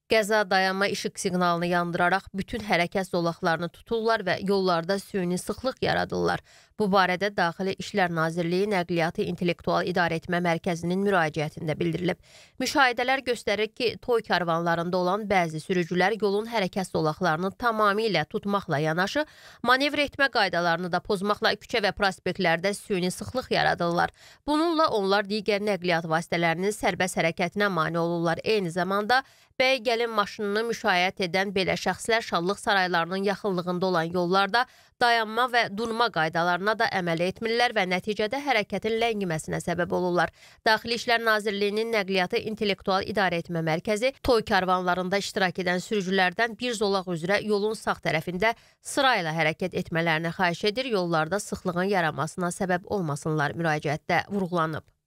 Qəza dayanma işıq siqnalını yandıraraq bütün hərəkət zolaqlarını tuturlar və yollarda süni sıxlıq yaradırlar. Bu barədə Daxili İşlər Nazirliyi Nəqliyyatı İntellektual İdarəetmə Mərkəzinin müraciətində bildirilib. Müşahidələr göstərir ki, toy karvanlarında olan bəzi sürücülər yolun hərəkət zolaqlarını tamamilə tutmaqla yanaşı, manevr etmə qaydalarını da pozmaqla küçə və prospektlərdə süni sıxlıq yaradırlar. Bununla onlar digər nəqliyyat vasitələrinin sərbəst hərəkətinə mane olurlar. Eyni zamanda bəy gəlin maşınını müşayiət edən belə şəxslər şadlıq saraylarının yaxınlığında olan yollarda dayanma və durma qaydalarına da əməl etmirlər və nəticədə hərəkətin ləngiməsinə səbəb olurlar. Daxili İşlər Nazirliyinin Nəqliyyatı İntellektual İdarəetmə Mərkəzi toy karvanlarında iştirak edən sürücülərdən bir zolaq üzrə yolun sağ tərəfində sırayla hərəkət etmələrini xahiş edir, yollarda sıxlığın yaranmasına səbəb olmasınlar müraciətdə vurğulanıb.